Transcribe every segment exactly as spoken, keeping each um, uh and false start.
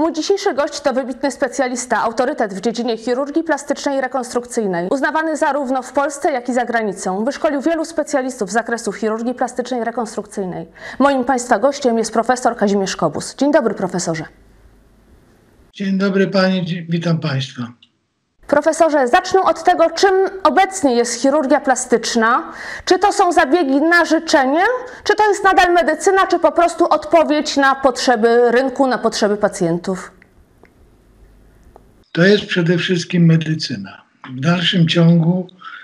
Mój dzisiejszy gość to wybitny specjalista, autorytet w dziedzinie chirurgii plastycznej i rekonstrukcyjnej, uznawany zarówno w Polsce, jak i za granicą. Wyszkolił wielu specjalistów z zakresu chirurgii plastycznej i rekonstrukcyjnej. Moim Państwa gościem jest profesor Kazimierz Kobus. Dzień dobry, profesorze. Dzień dobry Pani, witam Państwa. Profesorze, zacznę od tego, czym obecnie jest chirurgia plastyczna. Czy to są zabiegi na życzenie, czy to jest nadal medycyna, czy po prostu odpowiedź na potrzeby rynku, na potrzeby pacjentów? To jest przede wszystkim medycyna. W dalszym ciągu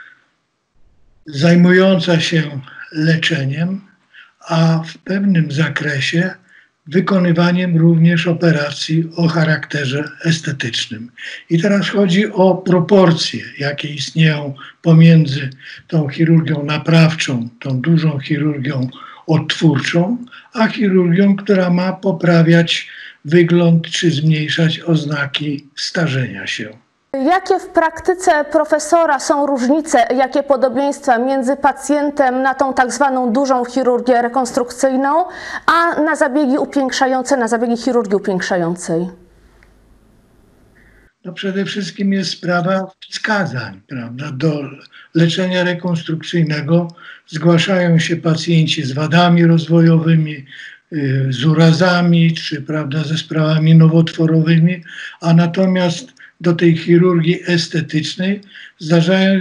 zajmująca się leczeniem, a w pewnym zakresie wykonywaniem również operacji o charakterze estetycznym. I teraz chodzi o proporcje, jakie istnieją pomiędzy tą chirurgią naprawczą, tą dużą chirurgią odtwórczą, a chirurgią, która ma poprawiać wygląd czy zmniejszać oznaki starzenia się. Jakie w praktyce profesora są różnice, jakie podobieństwa między pacjentem na tą tak zwaną dużą chirurgię rekonstrukcyjną, a na zabiegi upiększające, na zabiegi chirurgii upiększającej? No przede wszystkim jest sprawa wskazań, prawda? Do leczenia rekonstrukcyjnego zgłaszają się pacjenci z wadami rozwojowymi, z urazami, czy prawda, ze sprawami nowotworowymi, a natomiast do tej chirurgii estetycznej zdarzają,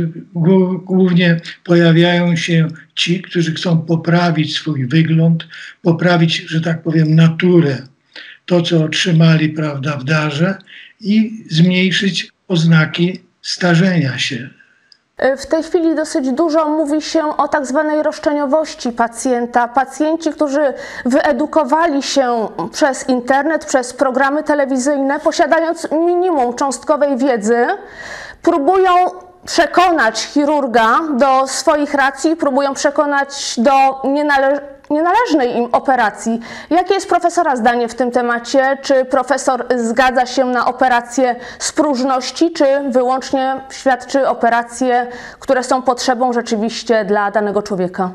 głównie pojawiają się ci, którzy chcą poprawić swój wygląd, poprawić, że tak powiem, naturę, to co otrzymali, prawda, w darze i zmniejszyć oznaki starzenia się. W tej chwili dosyć dużo mówi się o tak zwanej roszczeniowości pacjenta. Pacjenci, którzy wyedukowali się przez internet, przez programy telewizyjne, posiadając minimum cząstkowej wiedzy, próbują przekonać chirurga do swoich racji, próbują przekonać do nienale- nienależnej im operacji. Jakie jest profesora zdanie w tym temacie? Czy profesor zgadza się na operacje z próżności, czy wyłącznie świadczy operacje, które są potrzebą rzeczywiście dla danego człowieka?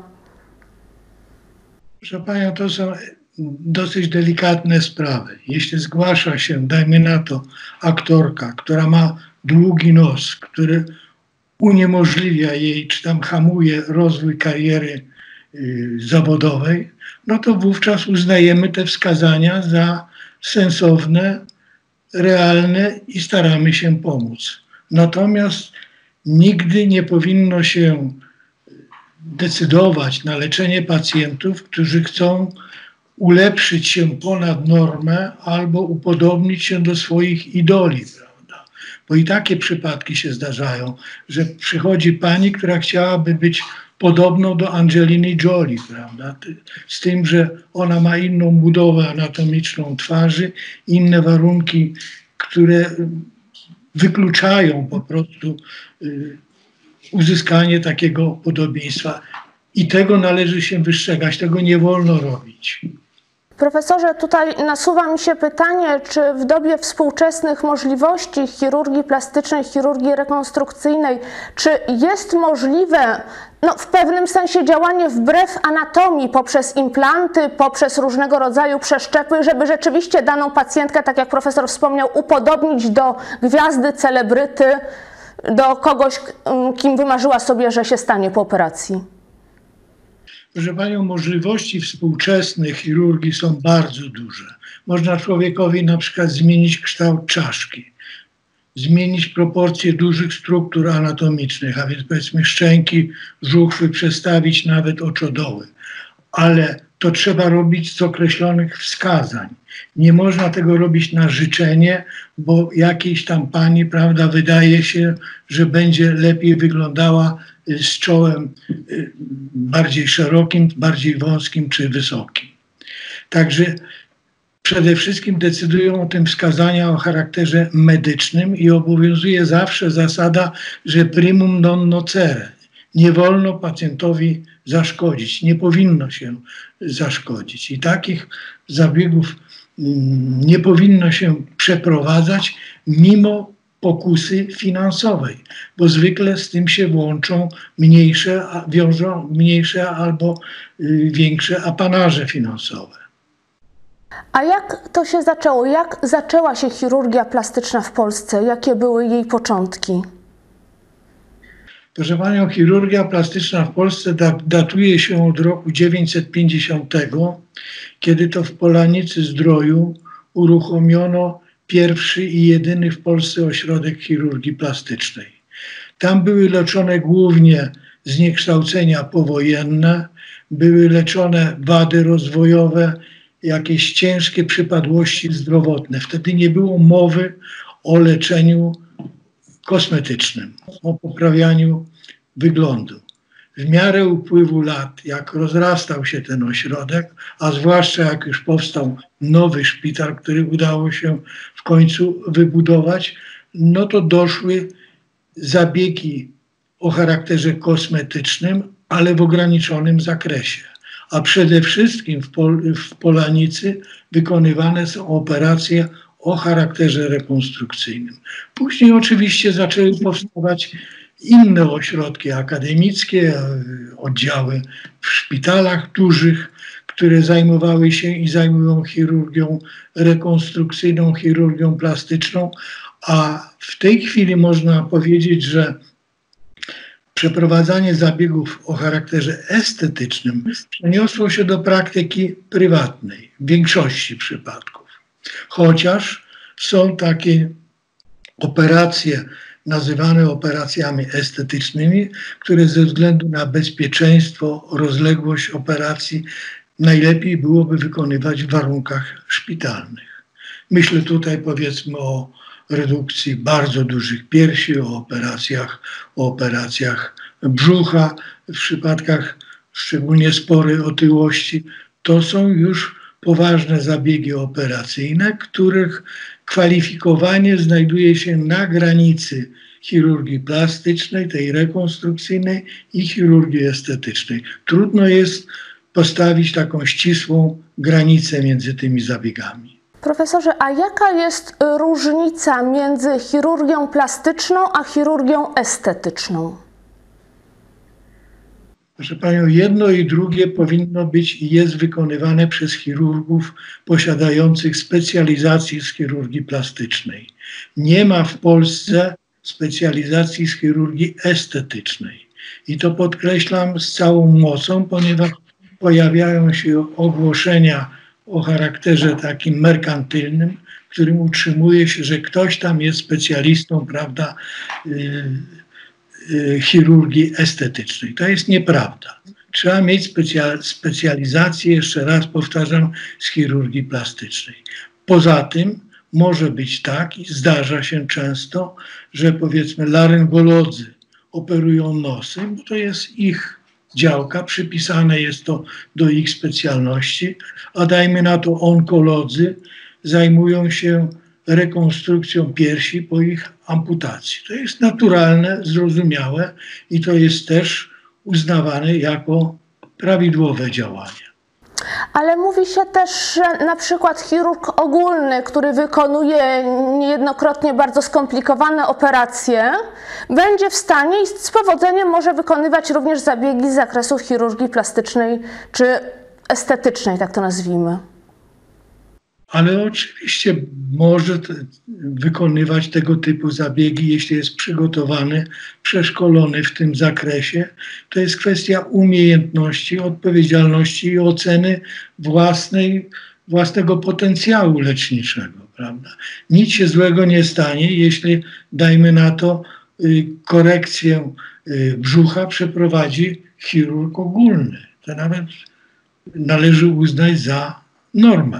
Proszę Panią, to są dosyć delikatne sprawy. Jeśli zgłasza się, dajmy na to, aktorka, która ma długi nos, który uniemożliwia jej, czy tam hamuje rozwój kariery y, zawodowej, no to wówczas uznajemy te wskazania za sensowne, realne i staramy się pomóc. Natomiast nigdy nie powinno się decydować na leczenie pacjentów, którzy chcą ulepszyć się ponad normę albo upodobnić się do swoich idoli. Bo i takie przypadki się zdarzają, że przychodzi pani, która chciałaby być podobną do Angeliny Jolie, prawda? Z tym, że ona ma inną budowę anatomiczną twarzy, inne warunki, które wykluczają po prostu y, uzyskanie takiego podobieństwa. I tego należy się wystrzegać, tego nie wolno robić. Profesorze, tutaj nasuwa mi się pytanie, czy w dobie współczesnych możliwości chirurgii plastycznej, chirurgii rekonstrukcyjnej, czy jest możliwe no, w pewnym sensie działanie wbrew anatomii poprzez implanty, poprzez różnego rodzaju przeszczepy, żeby rzeczywiście daną pacjentkę, tak jak profesor wspomniał, upodobnić do gwiazdy, celebryty, do kogoś, kim wymarzyła sobie, że się stanie po operacji? Proszę Panią, możliwości współczesnej chirurgii są bardzo duże. Można człowiekowi na przykład zmienić kształt czaszki, zmienić proporcje dużych struktur anatomicznych, a więc powiedzmy szczęki, żuchwy, przestawić nawet oczodoły. Ale to trzeba robić z określonych wskazań. Nie można tego robić na życzenie, bo jakiejś tam pani, prawda, wydaje się, że będzie lepiej wyglądała z czołem bardziej szerokim, bardziej wąskim czy wysokim. Także przede wszystkim decydują o tym wskazania o charakterze medycznym i obowiązuje zawsze zasada, że primum non nocere. Nie wolno pacjentowi zaszkodzić, nie powinno się zaszkodzić. I takich zabiegów nie powinno się przeprowadzać mimo pokusy finansowej, bo zwykle z tym się łączą mniejsze, wiążą mniejsze albo większe apanaże finansowe. A jak to się zaczęło? Jak zaczęła się chirurgia plastyczna w Polsce? Jakie były jej początki? Proszę panią, chirurgia plastyczna w Polsce datuje się od roku dziewięćset pięćdziesiątego, kiedy to w Polanicy-Zdroju uruchomiono pierwszy i jedyny w Polsce ośrodek chirurgii plastycznej. Tam były leczone głównie zniekształcenia powojenne, były leczone wady rozwojowe, jakieś ciężkie przypadłości zdrowotne. Wtedy nie było mowy o leczeniu kosmetycznym, o poprawianiu wyglądu. W miarę upływu lat, jak rozrastał się ten ośrodek, a zwłaszcza jak już powstał nowy szpital, który udało się w końcu wybudować, no to doszły zabiegi o charakterze kosmetycznym, ale w ograniczonym zakresie. A przede wszystkim w, Pol w Polanicy wykonywane są operacje o charakterze rekonstrukcyjnym. Później oczywiście zaczęły powstawać inne ośrodki akademickie, oddziały w szpitalach dużych, które zajmowały się i zajmują chirurgią rekonstrukcyjną, chirurgią plastyczną, a w tej chwili można powiedzieć, że przeprowadzanie zabiegów o charakterze estetycznym przeniosło się do praktyki prywatnej w większości przypadków. Chociaż są takie operacje nazywane operacjami estetycznymi, które ze względu na bezpieczeństwo, rozległość operacji najlepiej byłoby wykonywać w warunkach szpitalnych. Myślę tutaj powiedzmy o redukcji bardzo dużych piersi, o operacjach, o operacjach brzucha, w przypadkach szczególnie sporej otyłości. To są już poważne zabiegi operacyjne, których kwalifikowanie znajduje się na granicy chirurgii plastycznej, tej rekonstrukcyjnej i chirurgii estetycznej. Trudno jest postawić taką ścisłą granicę między tymi zabiegami. Profesorze, a jaka jest różnica między chirurgią plastyczną a chirurgią estetyczną? Proszę panią, jedno i drugie powinno być i jest wykonywane przez chirurgów posiadających specjalizację z chirurgii plastycznej. Nie ma w Polsce specjalizacji z chirurgii estetycznej. I to podkreślam z całą mocą, ponieważ pojawiają się ogłoszenia o charakterze takim merkantylnym, w którym utrzymuje się, że ktoś tam jest specjalistą, prawda, yy, yy, chirurgii estetycznej. To jest nieprawda. Trzeba mieć specja specjalizację, jeszcze raz powtarzam, z chirurgii plastycznej. Poza tym może być tak i zdarza się często, że powiedzmy laryngolodzy operują nosem, bo to jest ich działka, przypisane jest to do ich specjalności, a dajmy na to onkolodzy zajmują się rekonstrukcją piersi po ich amputacji. To jest naturalne, zrozumiałe i to jest też uznawane jako prawidłowe działanie. Ale mówi się też, że na przykład chirurg ogólny, który wykonuje niejednokrotnie bardzo skomplikowane operacje, będzie w stanie i z powodzeniem może wykonywać również zabiegi z zakresu chirurgii plastycznej czy estetycznej, tak to nazwijmy. Ale oczywiście może wykonywać tego typu zabiegi, jeśli jest przygotowany, przeszkolony w tym zakresie. To jest kwestia umiejętności, odpowiedzialności i oceny własnej, własnego potencjału leczniczego, prawda? Nic się złego nie stanie, jeśli, dajmy na to, korekcję brzucha przeprowadzi chirurg ogólny. To nawet należy uznać za normę,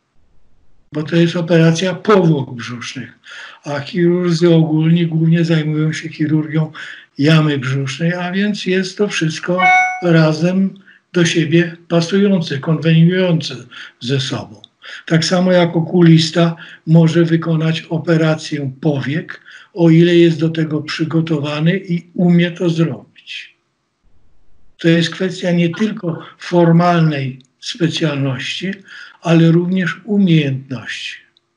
bo to jest operacja powłok brzusznych, a chirurdzy ogólni głównie zajmują się chirurgią jamy brzusznej, a więc jest to wszystko razem do siebie pasujące, konweniujące ze sobą. Tak samo jak okulista może wykonać operację powiek, o ile jest do tego przygotowany i umie to zrobić. To jest kwestia nie tylko formalnej specjalności, ale również umiejętności.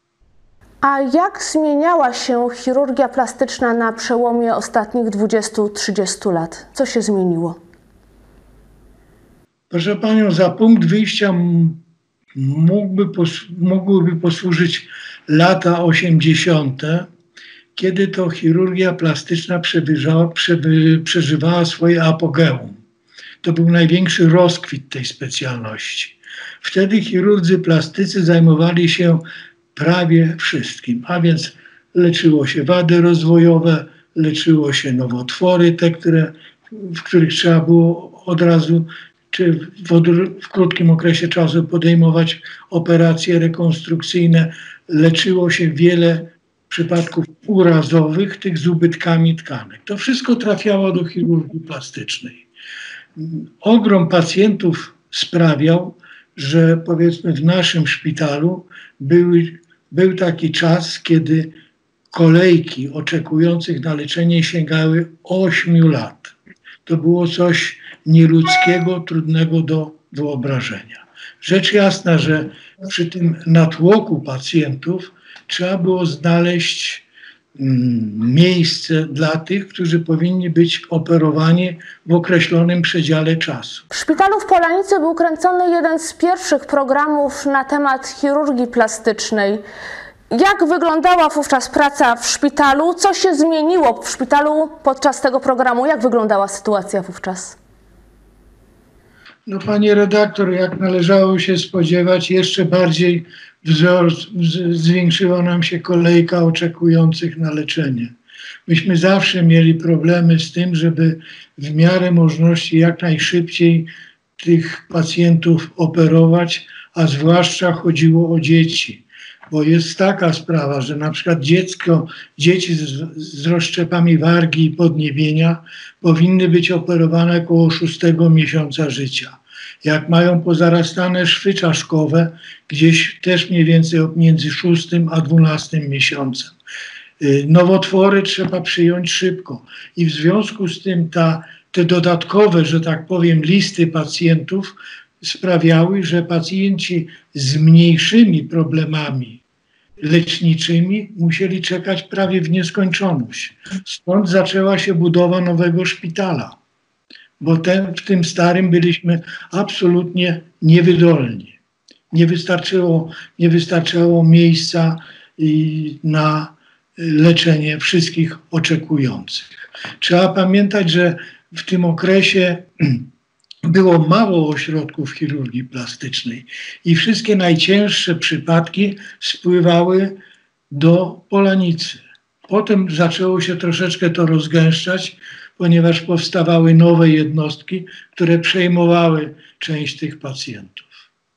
A jak zmieniała się chirurgia plastyczna na przełomie ostatnich dwudziestu do trzydziestu lat? Co się zmieniło? Proszę panią, za punkt wyjścia mógłby pos- mogłyby posłużyć lata osiemdziesiąte, kiedy to chirurgia plastyczna przewyżała, przeby, przeżywała swoje apogeum. To był największy rozkwit tej specjalności. Wtedy chirurdzy plastycy zajmowali się prawie wszystkim, a więc leczyło się wady rozwojowe, leczyło się nowotwory, te, które, w których trzeba było od razu czy w, odr- w krótkim okresie czasu podejmować operacje rekonstrukcyjne. Leczyło się wiele przypadków urazowych, tych z ubytkami tkanek. To wszystko trafiało do chirurgii plastycznej. Ogrom pacjentów sprawiał, że powiedzmy w naszym szpitalu były, był taki czas, kiedy kolejki oczekujących na leczenie sięgały ośmiu lat. To było coś nieludzkiego, trudnego do wyobrażenia. Rzecz jasna, że przy tym natłoku pacjentów trzeba było znaleźć mm, miejsce dla tych, którzy powinni być operowani w określonym przedziale czasu. W szpitalu w Polanicy był kręcony jeden z pierwszych programów na temat chirurgii plastycznej. Jak wyglądała wówczas praca w szpitalu? Co się zmieniło w szpitalu podczas tego programu? Jak wyglądała sytuacja wówczas? No, pani redaktor, jak należało się spodziewać, jeszcze bardziej wzrost, z, zwiększyła nam się kolejka oczekujących na leczenie. Myśmy zawsze mieli problemy z tym, żeby w miarę możliwości jak najszybciej tych pacjentów operować, a zwłaszcza chodziło o dzieci. Bo jest taka sprawa, że na przykład dziecko, dzieci z, z rozszczepami wargi i podniebienia powinny być operowane około szóstego miesiąca życia. Jak mają pozarastane szwy czaszkowe, gdzieś też mniej więcej między szóstym a dwunastym miesiącem. Nowotwory trzeba przyjąć szybko i w związku z tym ta, te dodatkowe, że tak powiem, listy pacjentów sprawiały, że pacjenci z mniejszymi problemami leczniczymi musieli czekać prawie w nieskończoność. Stąd zaczęła się budowa nowego szpitala, bo ten, w tym starym byliśmy absolutnie niewydolni. Nie wystarczyło, nie wystarczyło miejsca na leczenie wszystkich oczekujących. Trzeba pamiętać, że w tym okresie było mało ośrodków chirurgii plastycznej i wszystkie najcięższe przypadki spływały do Polanicy. Potem zaczęło się troszeczkę to rozgęszczać, ponieważ powstawały nowe jednostki, które przejmowały część tych pacjentów.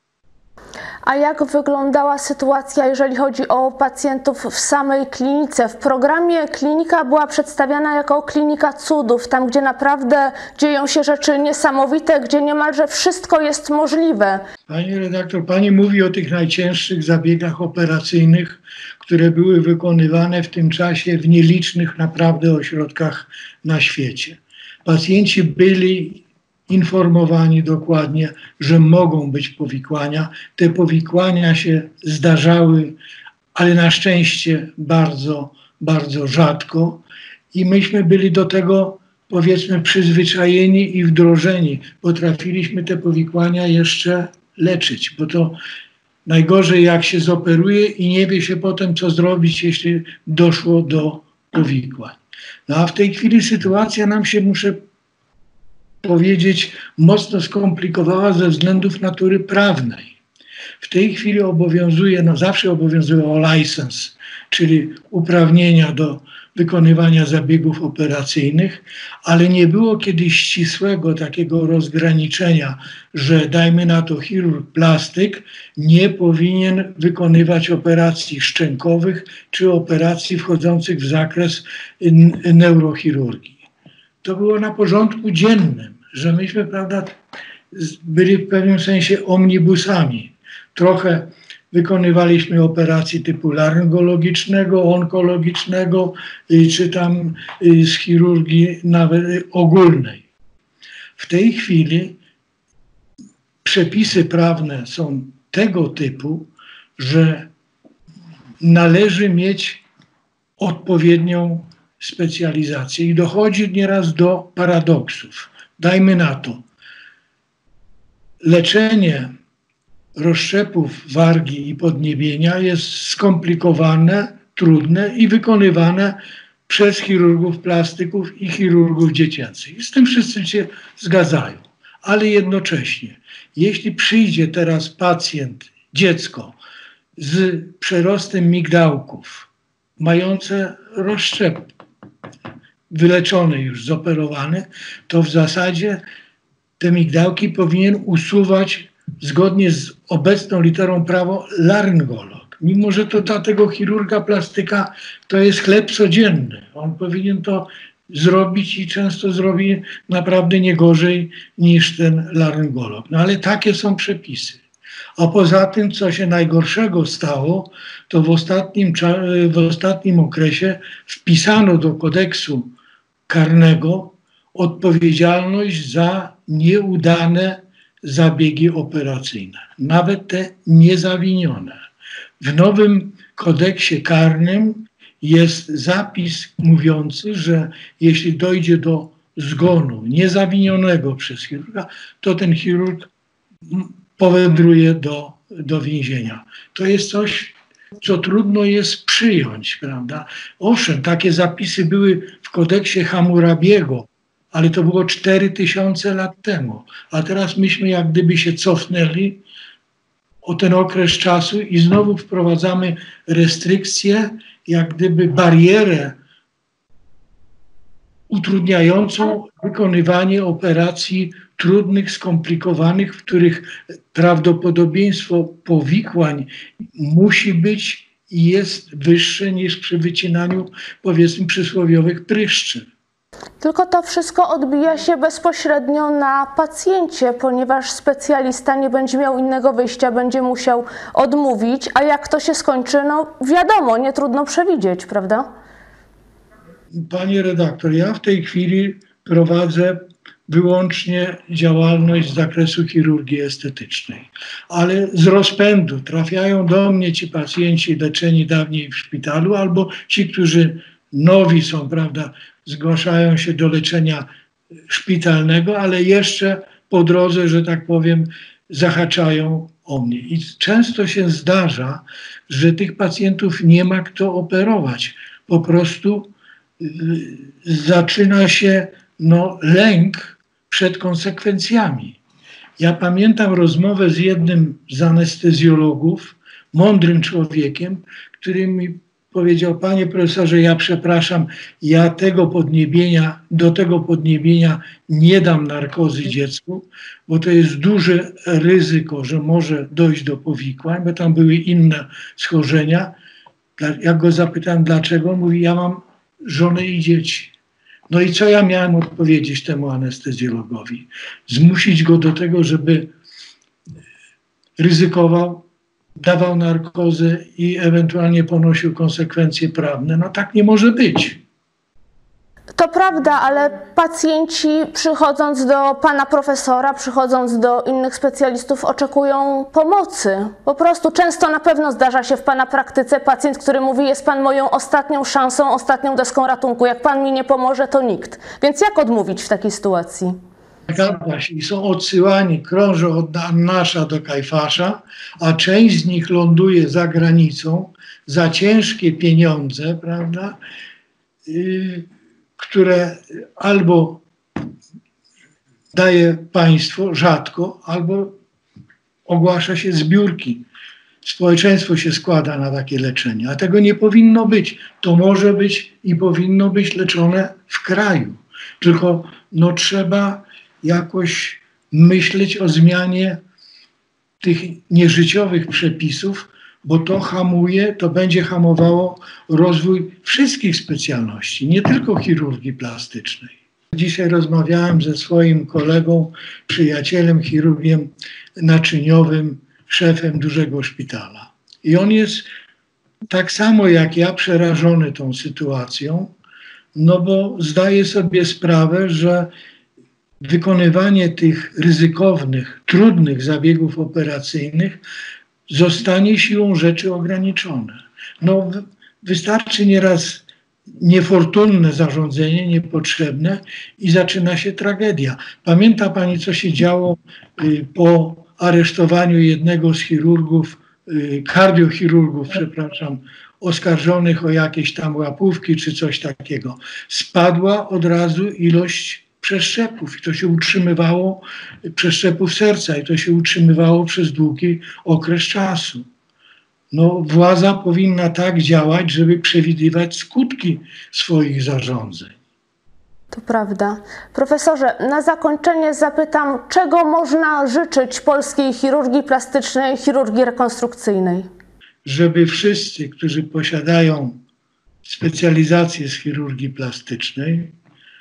A jak wyglądała sytuacja, jeżeli chodzi o pacjentów w samej klinice? W programie klinika była przedstawiana jako klinika cudów, tam gdzie naprawdę dzieją się rzeczy niesamowite, gdzie niemalże wszystko jest możliwe. Pani redaktor, pani mówi o tych najcięższych zabiegach operacyjnych, które były wykonywane w tym czasie w nielicznych naprawdę ośrodkach na świecie. Pacjenci byli informowani dokładnie, że mogą być powikłania. Te powikłania się zdarzały, ale na szczęście bardzo, bardzo rzadko i myśmy byli do tego, powiedzmy, przyzwyczajeni i wdrożeni. Potrafiliśmy te powikłania jeszcze leczyć, bo to najgorzej jak się zoperuje i nie wie się potem, co zrobić, jeśli doszło do powikłań. No a w tej chwili sytuacja nam się, muszę powiedzieć, mocno skomplikowała ze względów natury prawnej. W tej chwili obowiązuje, no zawsze obowiązywał license, czyli uprawnienia do wykonywania zabiegów operacyjnych, ale nie było kiedyś ścisłego takiego rozgraniczenia, że dajmy na to chirurg plastyk nie powinien wykonywać operacji szczękowych czy operacji wchodzących w zakres neurochirurgii. To było na porządku dziennym, że myśmy, prawda, byli w pewnym sensie omnibusami. Trochę wykonywaliśmy operacji typu laryngologicznego, onkologicznego, czy tam z chirurgii nawet ogólnej. W tej chwili przepisy prawne są tego typu, że należy mieć odpowiednią specjalizację i dochodzi nieraz do paradoksów. Dajmy na to, leczenie rozszczepów wargi i podniebienia jest skomplikowane, trudne i wykonywane przez chirurgów plastyków i chirurgów dziecięcych. Z tym wszyscy się zgadzają. Ale jednocześnie, jeśli przyjdzie teraz pacjent, dziecko z przerostem migdałków, mające rozszczep, wyleczony już, zoperowany, to w zasadzie te migdałki powinien usuwać zgodnie z obecną literą prawa laryngolog. Mimo że to dla tego chirurga plastyka to jest chleb codzienny. On powinien to zrobić i często zrobi naprawdę nie gorzej niż ten laryngolog. No ale takie są przepisy. A poza tym, co się najgorszego stało, to w ostatnim, w ostatnim okresie wpisano do kodeksu karnego odpowiedzialność za nieudane zabiegi operacyjne, nawet te niezawinione. W nowym kodeksie karnym jest zapis mówiący, że jeśli dojdzie do zgonu niezawinionego przez chirurga, to ten chirurg powędruje do, do więzienia. To jest coś, co trudno jest przyjąć, prawda? Owszem, takie zapisy były w kodeksie Hammurabiego, ale to było cztery tysiące lat temu. A teraz myśmy jak gdyby się cofnęli o ten okres czasu i znowu wprowadzamy restrykcje, jak gdyby barierę utrudniającą wykonywanie operacji trudnych, skomplikowanych, w których prawdopodobieństwo powikłań musi być i jest wyższe niż przy wycinaniu, powiedzmy, przysłowiowych pryszczy. Tylko to wszystko odbija się bezpośrednio na pacjencie, ponieważ specjalista nie będzie miał innego wyjścia, będzie musiał odmówić, a jak to się skończy, no wiadomo, nie trudno przewidzieć, prawda? Panie redaktor, ja w tej chwili prowadzę wyłącznie działalność z zakresu chirurgii estetycznej, ale z rozpędu trafiają do mnie ci pacjenci leczeni dawniej w szpitalu albo ci, którzy nowi są, prawda, zgłaszają się do leczenia szpitalnego, ale jeszcze po drodze, że tak powiem, zahaczają o mnie. I często się zdarza, że tych pacjentów nie ma kto operować. Po prostu y, zaczyna się no, lęk przed konsekwencjami. Ja pamiętam rozmowę z jednym z anestezjologów, mądrym człowiekiem, który mi powiedział: panie profesorze, ja przepraszam, ja tego podniebienia, do tego podniebienia nie dam narkozy dziecku, bo to jest duże ryzyko, że może dojść do powikłań, bo tam były inne schorzenia. Jak go zapytałem dlaczego, mówi: ja mam żonę i dzieci. No i co ja miałem odpowiedzieć temu anestezjologowi? Zmusić go do tego, żeby ryzykował, dawał narkozę i ewentualnie ponosił konsekwencje prawne. No tak nie może być. To prawda, ale pacjenci, przychodząc do pana profesora, przychodząc do innych specjalistów, oczekują pomocy. Po prostu często na pewno zdarza się w pana praktyce pacjent, który mówi: jest pan moją ostatnią szansą, ostatnią deską ratunku. Jak pan mi nie pomoże, to nikt. Więc jak odmówić w takiej sytuacji? Zgadza się. I są odsyłani, krążą od Annasza do Kajfasza, a część z nich ląduje za granicą za ciężkie pieniądze, prawda, yy, które albo daje państwo rzadko, albo ogłasza się zbiórki. Społeczeństwo się składa na takie leczenie, a tego nie powinno być. To może być i powinno być leczone w kraju. Tylko no, trzeba jakoś myśleć o zmianie tych nieżyciowych przepisów, bo to hamuje, to będzie hamowało rozwój wszystkich specjalności, nie tylko chirurgii plastycznej. Dzisiaj rozmawiałem ze swoim kolegą, przyjacielem, chirurgiem naczyniowym, szefem dużego szpitala. I on jest tak samo jak ja przerażony tą sytuacją, no bo zdaje sobie sprawę, że wykonywanie tych ryzykownych, trudnych zabiegów operacyjnych zostanie siłą rzeczy ograniczone. No, wystarczy nieraz niefortunne zarządzenie, niepotrzebne i zaczyna się tragedia. Pamięta pani, co się działo y, po aresztowaniu jednego z chirurgów, kardiochirurgów, przepraszam, oskarżonych o jakieś tam łapówki czy coś takiego, spadła od razu ilość przeszczepów i to się utrzymywało, przeszczepów serca i to się utrzymywało przez długi okres czasu. No, władza powinna tak działać, żeby przewidywać skutki swoich zarządzeń. To prawda. Profesorze, na zakończenie zapytam, czego można życzyć polskiej chirurgii plastycznej, chirurgii rekonstrukcyjnej? Żeby wszyscy, którzy posiadają specjalizację z chirurgii plastycznej,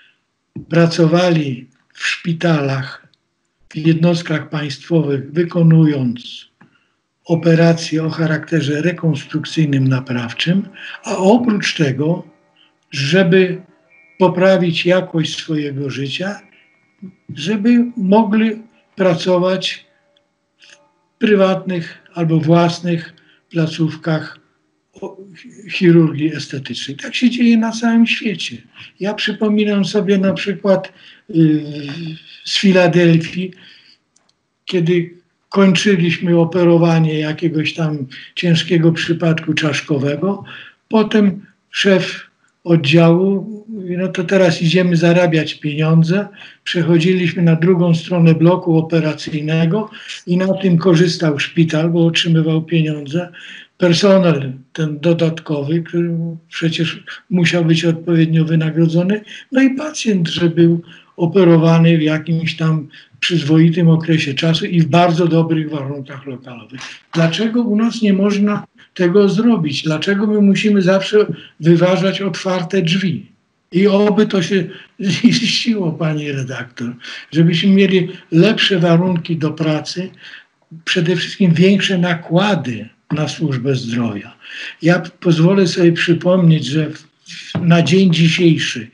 pracowali w szpitalach, w jednostkach państwowych, wykonując operacje o charakterze rekonstrukcyjnym, naprawczym, a oprócz tego, żeby poprawić jakość swojego życia, żeby mogli pracować w prywatnych albo własnych placówkach chirurgii estetycznej. Tak się dzieje na całym świecie. Ja przypominam sobie na przykład yy, z Filadelfii, kiedy kończyliśmy operowanie jakiegoś tam ciężkiego przypadku czaszkowego, potem szef oddziału, no to teraz idziemy zarabiać pieniądze, przechodziliśmy na drugą stronę bloku operacyjnego i na tym korzystał szpital, bo otrzymywał pieniądze. Personel ten dodatkowy, który przecież musiał być odpowiednio wynagrodzony, no i pacjent, że był operowany w jakimś tam przyzwoitym okresie czasu i w bardzo dobrych warunkach lokalowych. Dlaczego u nas nie można tego zrobić? Dlaczego my musimy zawsze wyważać otwarte drzwi? I oby to się ziściło, pani redaktor, żebyśmy mieli lepsze warunki do pracy, przede wszystkim większe nakłady na służbę zdrowia. Ja pozwolę sobie przypomnieć, że w, na dzień dzisiejszy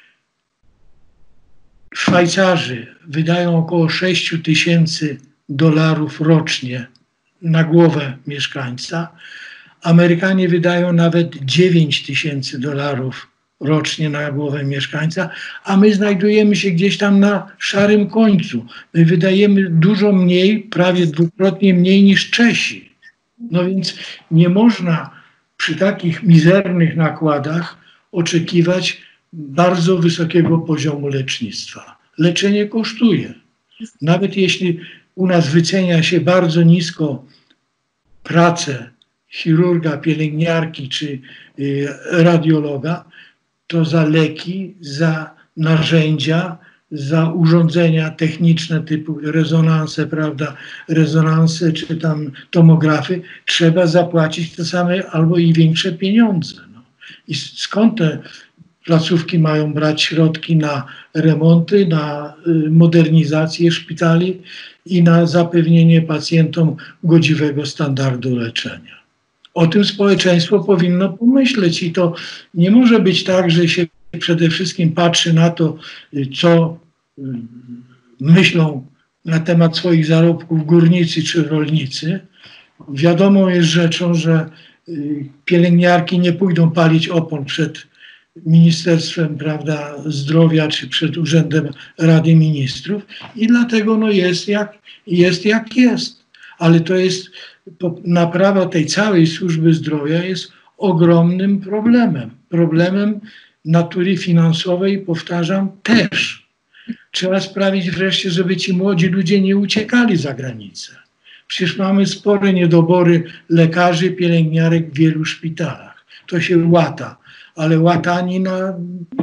Szwajcarzy wydają około sześć tysięcy dolarów rocznie na głowę mieszkańca. Amerykanie wydają nawet dziewięć tysięcy dolarów rocznie na głowę mieszkańca, a my znajdujemy się gdzieś tam na szarym końcu. My wydajemy dużo mniej, prawie dwukrotnie mniej niż Czesi. No więc nie można przy takich mizernych nakładach oczekiwać bardzo wysokiego poziomu lecznictwa. Leczenie kosztuje. Nawet jeśli u nas wycenia się bardzo nisko pracę chirurga, pielęgniarki czy y, radiologa, to za leki, za narzędzia, za urządzenia techniczne typu rezonanse, prawda, rezonanse czy tam tomografy trzeba zapłacić te same albo i większe pieniądze. No. I skąd te placówki mają brać środki na remonty, na y, modernizację szpitali i na zapewnienie pacjentom godziwego standardu leczenia? O tym społeczeństwo powinno pomyśleć i to nie może być tak, że się przede wszystkim patrzy na to, co y, myślą na temat swoich zarobków górnicy czy rolnicy. Wiadomą jest rzeczą, że y, pielęgniarki nie pójdą palić opon przed Ministerstwem, prawda, Zdrowia czy przed Urzędem Rady Ministrów i dlatego no, jest, jak, jest jak jest. Ale to jest, naprawa tej całej służby zdrowia jest ogromnym problemem. Problemem natury finansowej, powtarzam, też. Trzeba sprawić wreszcie, żeby ci młodzi ludzie nie uciekali za granicę. Przecież mamy spore niedobory lekarzy, pielęgniarek w wielu szpitalach. To się łata, ale łatanina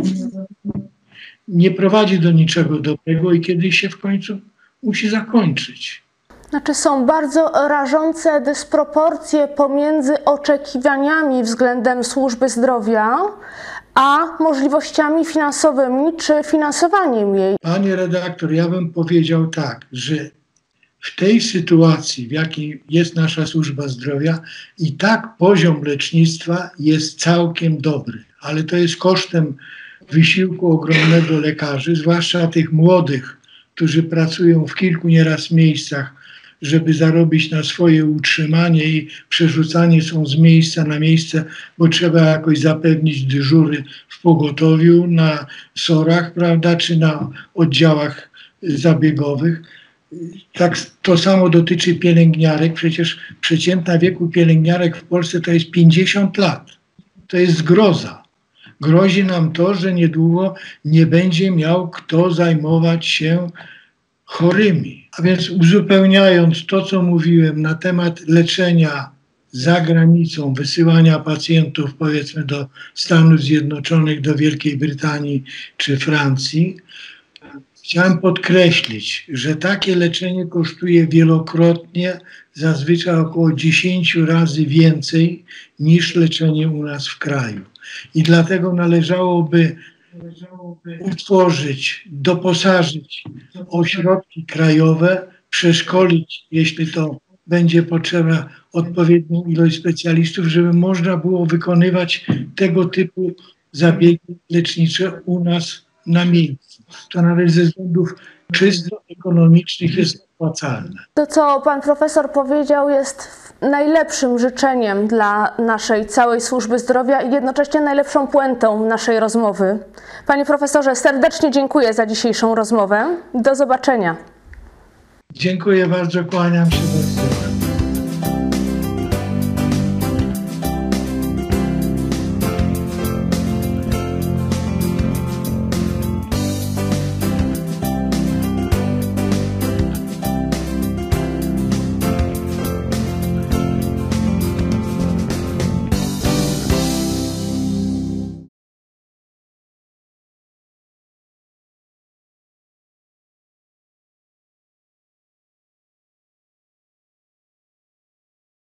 nie prowadzi do niczego dobrego i kiedyś się w końcu musi zakończyć. Znaczy są bardzo rażące dysproporcje pomiędzy oczekiwaniami względem służby zdrowia, a możliwościami finansowymi czy finansowaniem jej. Panie redaktor, ja bym powiedział tak, że w tej sytuacji, w jakiej jest nasza służba zdrowia, i tak poziom lecznictwa jest całkiem dobry, ale to jest kosztem wysiłku ogromnego lekarzy, zwłaszcza tych młodych, którzy pracują w kilku nieraz miejscach, żeby zarobić na swoje utrzymanie i przerzucani są z miejsca na miejsce, bo trzeba jakoś zapewnić dyżury w pogotowiu, na sorach, prawda, czy na oddziałach zabiegowych. Tak, to samo dotyczy pielęgniarek. Przecież przeciętna wieku pielęgniarek w Polsce to jest pięćdziesiąt lat. To jest zgroza. Grozi nam to, że niedługo nie będzie miał kto zajmować się chorymi. A więc uzupełniając to, co mówiłem na temat leczenia za granicą, wysyłania pacjentów powiedzmy do Stanów Zjednoczonych, do Wielkiej Brytanii czy Francji, chciałem podkreślić, że takie leczenie kosztuje wielokrotnie, zazwyczaj około dziesięć razy więcej niż leczenie u nas w kraju. I dlatego należałoby utworzyć, doposażyć ośrodki krajowe, przeszkolić, jeśli to będzie potrzeba, odpowiednią ilość specjalistów, żeby można było wykonywać tego typu zabiegi lecznicze u nas na miejscu. To nawet ze względów czysto ekonomicznych jest opłacalne. To, co pan profesor powiedział, jest najlepszym życzeniem dla naszej całej służby zdrowia i jednocześnie najlepszą puentą naszej rozmowy. Panie profesorze, serdecznie dziękuję za dzisiejszą rozmowę. Do zobaczenia. Dziękuję bardzo, kłaniam się.